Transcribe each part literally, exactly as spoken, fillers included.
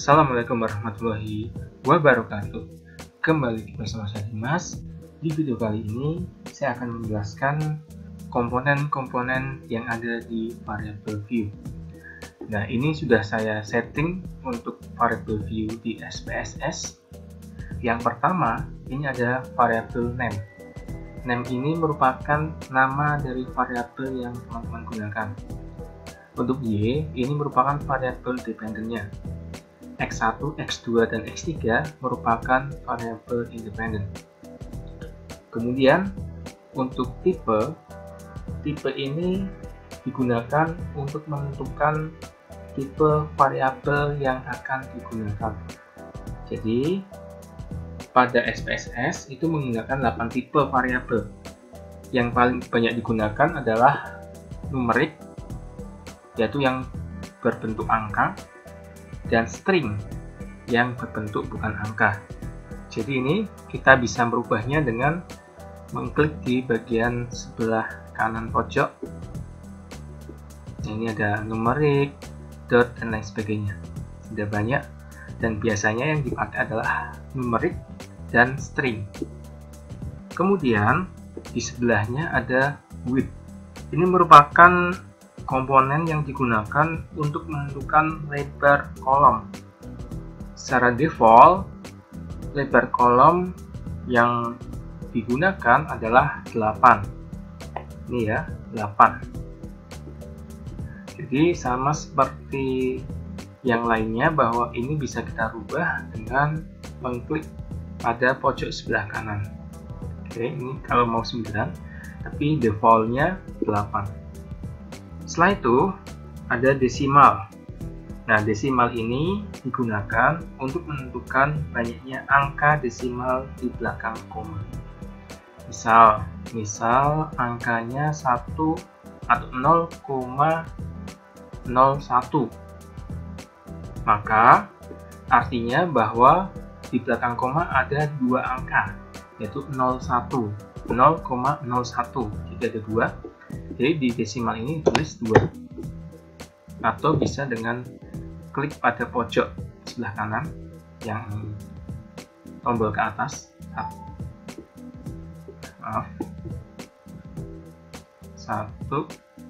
Assalamualaikum warahmatullahi wabarakatuh. Kembali bersama saya Dimas. Di video kali ini saya akan menjelaskan komponen-komponen yang ada di variable view. Nah, ini sudah saya setting untuk variable view di S P S S. Yang pertama, ini ada variable name. Name ini merupakan nama dari variabel yang teman-teman gunakan. Untuk Y, ini merupakan variabel dependennya. X satu, X dua, dan X tiga merupakan variabel independen. Kemudian, untuk tipe, tipe ini digunakan untuk menentukan tipe variabel yang akan digunakan. Jadi, pada S P S S itu menggunakan delapan tipe variabel. Yang paling banyak digunakan adalah numerik, yaitu yang berbentuk angka, dan string yang berbentuk bukan angka. Jadi ini kita bisa merubahnya dengan mengklik di bagian sebelah kanan pojok. Ini ada numerik, dot, dan lain sebagainya. Sudah banyak, dan biasanya yang dipakai adalah numerik dan string. Kemudian di sebelahnya ada width. Ini merupakan komponen yang digunakan untuk menentukan lebar kolom. Secara default, lebar kolom yang digunakan adalah delapan. Ini ya, delapan. Jadi sama seperti yang lainnya, bahwa ini bisa kita rubah dengan mengklik pada pojok sebelah kanan. Oke, ini kalau mau sembilan, tapi defaultnya delapan. Setelah itu ada desimal. Nah, desimal ini digunakan untuk menentukan banyaknya angka desimal di belakang koma. Misal, misal angkanya satu atau nol koma nol satu. Maka artinya bahwa di belakang koma ada dua angka, yaitu nol satu, nol koma nol satu. Jadi ada dua. Jadi di desimal ini tulis dua. Atau bisa dengan klik pada pojok sebelah kanan yang tombol ke atas. Maaf. Satu,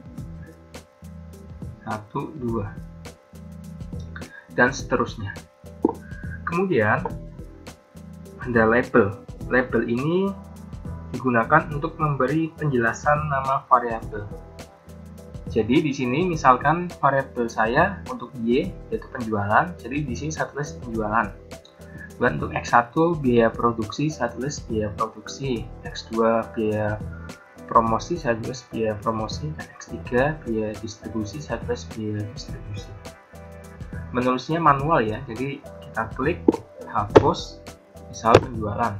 satu, dua, dan seterusnya. Kemudian ada label. Label ini digunakan untuk memberi penjelasan nama variabel. Jadi di sini misalkan variabel saya untuk Y yaitu penjualan. Jadi di sini saya tulis penjualan. Dan untuk X satu biaya produksi saya tulis biaya produksi. X dua biaya promosi saya tulis biaya promosi, dan X tiga biaya distribusi saya tulis biaya distribusi. Menulisnya manual ya. Jadi kita klik hapus misal penjualan.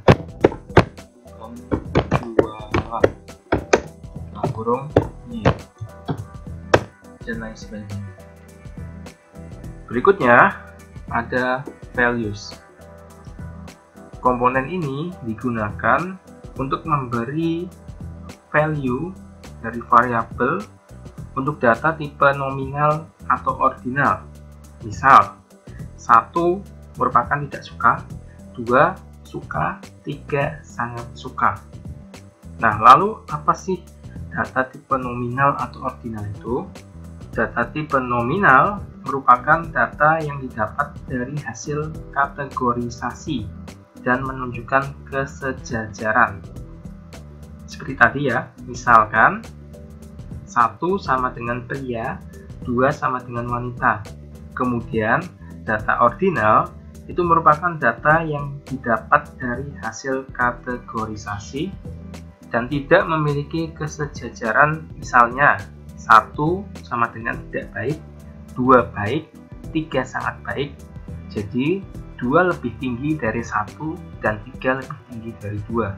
Penjualan. Nah, kurung Y. Dan lain sebagainya. Berikutnya ada values. Komponen ini digunakan untuk memberi value dari variabel untuk data tipe nominal atau ordinal. Misal, satu merupakan tidak suka, dua suka, tiga sangat suka. Nah, lalu apa sih data tipe nominal atau ordinal itu? Data tipe nominal merupakan data yang didapat dari hasil kategorisasi dan menunjukkan kesejajaran. Seperti tadi ya, misalkan satu sama dengan pria, dua sama dengan wanita. Kemudian data ordinal itu merupakan data yang didapat dari hasil kategorisasi dan tidak memiliki kesejajaran, misalnya satu sama dengan tidak baik, dua baik, tiga sangat baik. Jadi dua lebih tinggi dari satu dan tiga lebih tinggi dari dua.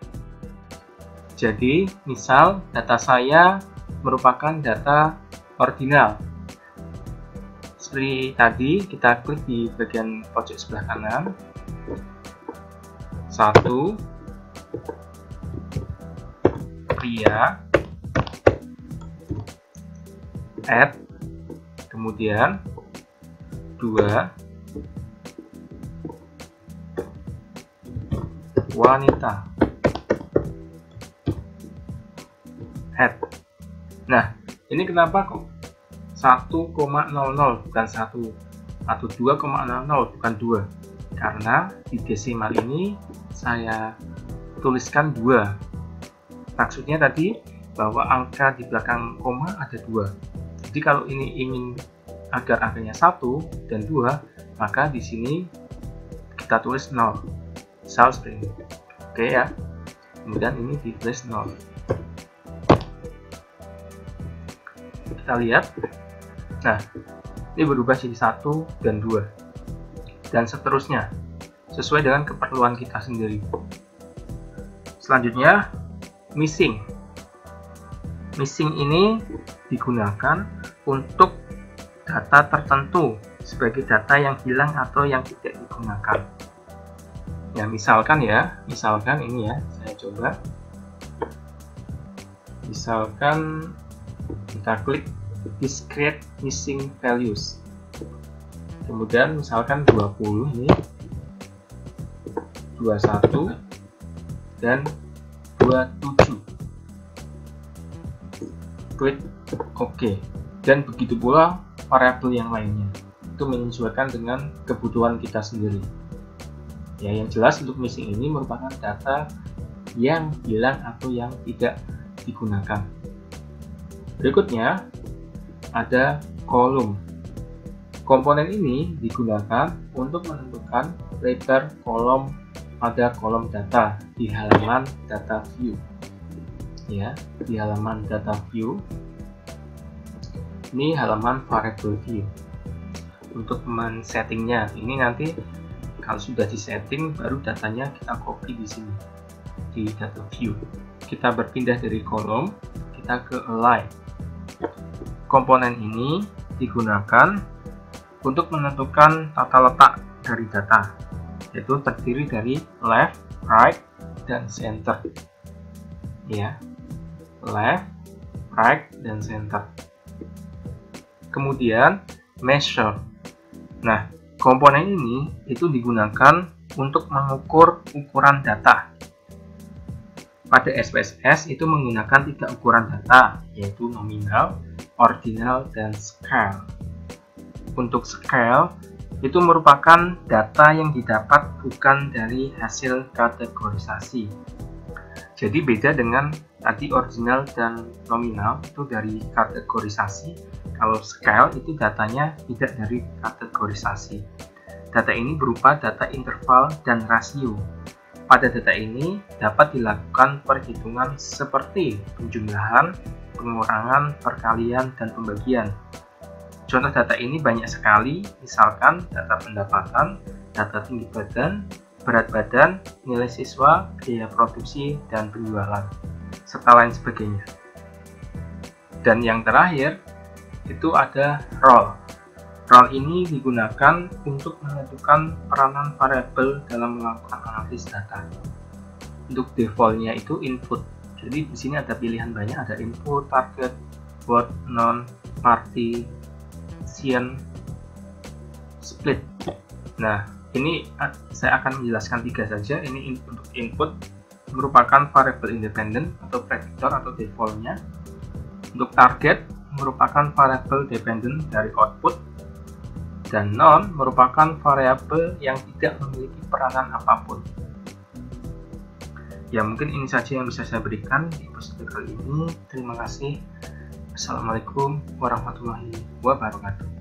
Jadi misal data saya merupakan data ordinal. Seperti tadi, kita klik di bagian pojok sebelah kanan. Satu pria, add, kemudian dua wanita. Head. Nah, ini kenapa kok satu koma nol nol bukan satu, atau dua koma nol nol bukan dua? Karena di desimal ini saya tuliskan dua. Maksudnya tadi bahwa angka di belakang koma ada dua. Jadi kalau ini ingin agar angkanya satu dan dua, maka di sini kita tulis nol. Misal seperti ini. Oke ya. Kemudian ini ditulis nol. Kita lihat. Nah, ini berubah jadi satu dan dua. Dan seterusnya. Sesuai dengan keperluan kita sendiri. Selanjutnya, missing. Missing ini digunakan untuk data tertentu sebagai data yang hilang atau yang tidak digunakan. Ya, misalkan ya, misalkan ini ya, saya coba. Misalkan kita klik discrete missing values. Kemudian misalkan dua puluh ini, dua puluh satu dan dua puluh tujuh. Klik OK. Dan begitu pula variabel yang lainnya. Itu menyesuaikan dengan kebutuhan kita sendiri. Ya, yang jelas untuk missing ini merupakan data yang hilang atau yang tidak digunakan. Berikutnya ada kolom. Komponen ini digunakan untuk menentukan lebar kolom pada kolom data di halaman data view. Ya, di halaman data view. Ini halaman variable view. Untuk men-settingnya, ini nanti kalau sudah disetting, baru datanya kita copy di sini di data view. Kita berpindah dari kolom, kita ke align. Komponen ini digunakan untuk menentukan tata letak dari data, yaitu terdiri dari left, right, dan center. Ya, left, right, dan center. Kemudian measure. Nah, komponen ini itu digunakan untuk mengukur ukuran data. Pada S P S S itu menggunakan tiga ukuran data, yaitu nominal, ordinal, dan scale. Untuk scale, itu merupakan data yang didapat bukan dari hasil kategorisasi. Jadi beda dengan tadi ordinal dan nominal itu dari kategorisasi. Kalau scale itu datanya tidak dari kategorisasi. Data ini berupa data interval dan rasio. Pada data ini dapat dilakukan perhitungan seperti penjumlahan, pengurangan, perkalian, dan pembagian. Contoh data ini banyak sekali, misalkan data pendapatan, data tinggi badan, berat badan, nilai siswa, biaya produksi, dan penjualan, serta lain sebagainya. Dan yang terakhir, itu ada role. Role ini digunakan untuk menentukan peranan variabel dalam melakukan analisis data. Untuk defaultnya itu input. Jadi di sini ada pilihan banyak, ada input, target, word, non, party, Cien, split. Nah, ini saya akan menjelaskan tiga saja. Ini untuk input merupakan variabel independen atau predictor atau defaultnya. Untuk target merupakan variabel dependen dari output, dan non merupakan variabel yang tidak memiliki peranan apapun. Ya, mungkin ini saja yang bisa saya berikan di episode kali ini. Terima kasih. Assalamualaikum warahmatullahi wabarakatuh.